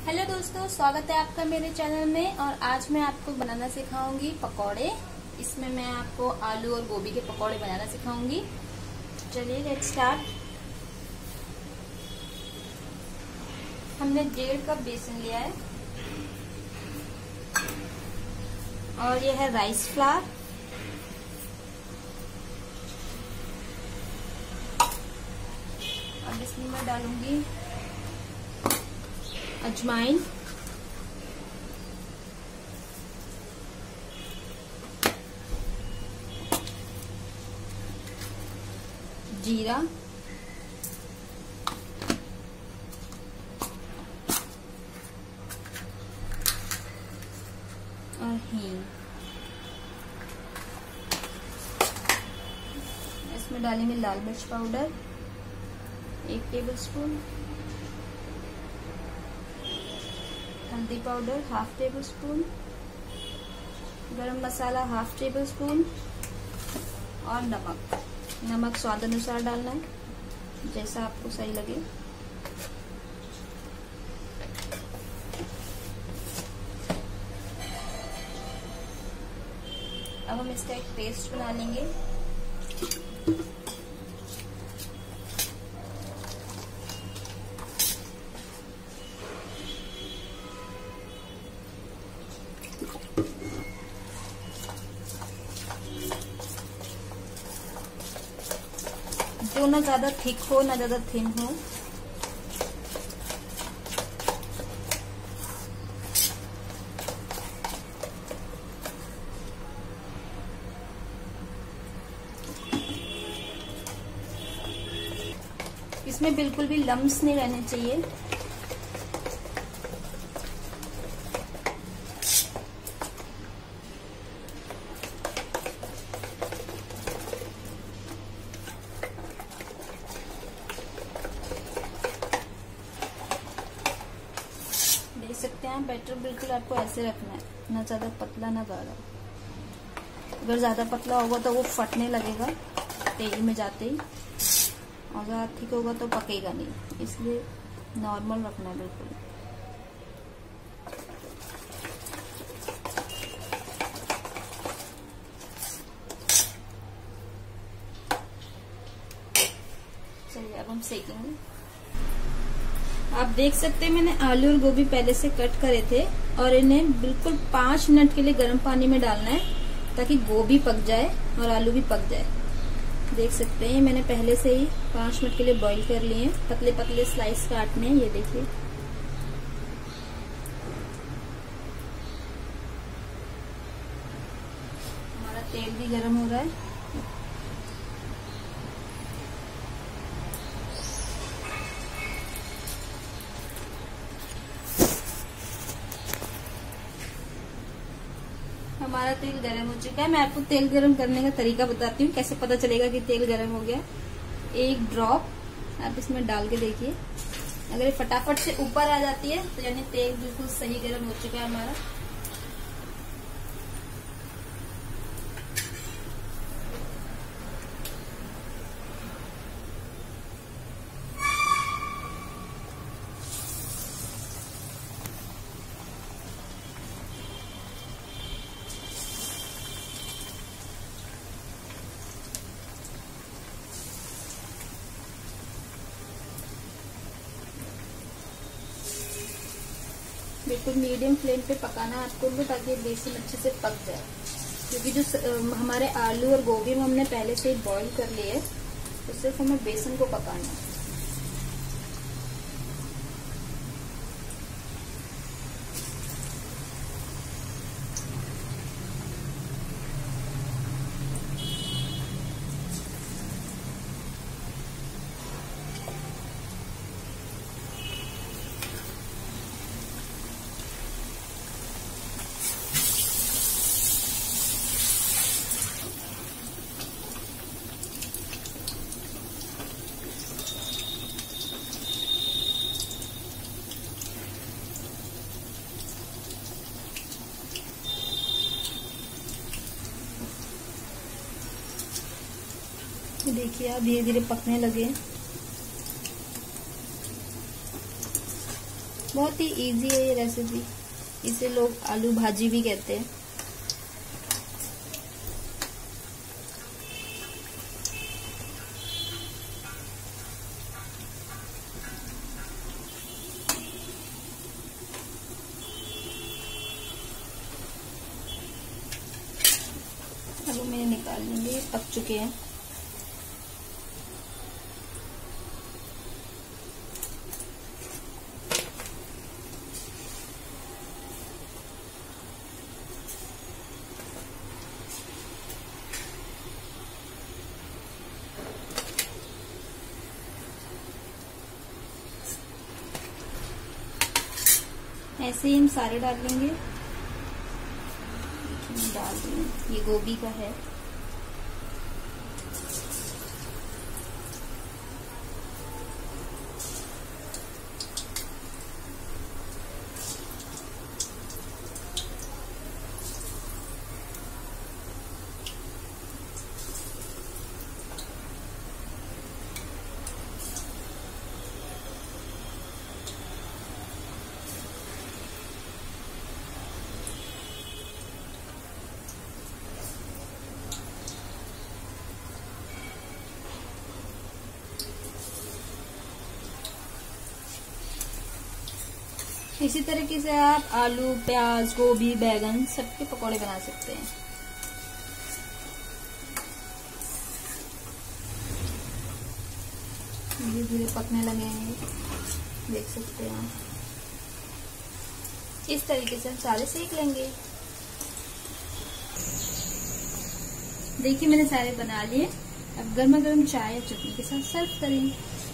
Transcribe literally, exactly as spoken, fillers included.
Hello दोस्तों, स्वागत है आपका मेरे चैनल में। और आज मैं आपको बनाना सिखाऊंगी पकौड़े। इसमें मैं आपको आलू और गोभी के पकौड़े बनाना सिखाऊंगी। चलिए लेट्स स्टार्ट। हमने डेढ़ कप बेसन लिया है और यह है राइस फ्लावर। अब इसमें मैं डालूंगी अजवाइन, जीरा, और हींग। इसमें डालेंगे लाल मिर्च पाउडर एक टेबलस्पून, हल्दी पाउडर हाफ टेबल स्पून, गरम मसाला हाफ टेबल स्पून और नमक। नमक स्वाद अनुसार डालना है, जैसा आपको सही लगे। अब हम इसका एक पेस्ट बना लेंगे। जो ना ज्यादा थिक हो ना ज्यादा थिन हो। इसमें बिल्कुल भी लम्स नहीं रहने चाहिए। देख सकते हैं बैटर बिल्कुल आपको ऐसे रखना है, ना ज्यादा पतला ना गाढ़ा। अगर ज्यादा पतला होगा तो वो फटने लगेगा तेल में जाते ही, और ज्यादा ठीक होगा तो पकेगा नहीं। इसलिए नॉर्मल रखना है बिल्कुल। चलिए अब हम सेकेंगे। आप देख सकते हैं मैंने आलू और गोभी पहले से कट करे थे और इन्हें बिल्कुल पांच मिनट के लिए गर्म पानी में डालना है ताकि गोभी पक जाए और आलू भी पक जाए। देख सकते हैं मैंने पहले से ही पांच मिनट के लिए बॉईल कर लिए हैं। पतले पतले स्लाइस काटने हैं, ये देखिए। हमारा तेल भी गर्म हो रहा है। हमारा तेल गरम हो चुका है। मैं आपको तेल गरम करने का तरीका बताती हूँ, कैसे पता चलेगा कि तेल गरम हो गया। एक ड्रॉप आप इसमें डाल के देखिए। अगर ये फटाफट से ऊपर आ जाती है तो यानी तेल बिल्कुल सही गरम हो चुका है हमारा। बिल्कुल मीडियम फ्लेम पे पकाना है आपको भी, ताकि बेसन अच्छे से पक जाए। क्योंकि जो हमारे आलू और गोभी में हमने पहले से ही बॉईल कर लिए है, तो सिर्फ हमें बेसन को पकाना है। देखिए आप धीरे धीरे पकने लगे। बहुत ही इजी है ये रेसिपी, इसे लोग आलू भाजी भी कहते हैं। अब मैंने निकाल लेंगे, पक चुके हैं। ऐसे ही हम सारे डाल लेंगे। डाल देंगे, ये गोभी का है। इसी तरीके से आप आलू, प्याज, गोभी, बैगन सबके पकौड़े बना सकते हैं। धीरे धीरे पकने लगे हैं, देख सकते हैं आप। इस तरीके से हम सारे सेक लेंगे। देखिए मैंने सारे बना लिए। अब गर्मा गर्म चाय या चटनी के साथ सर्व करें।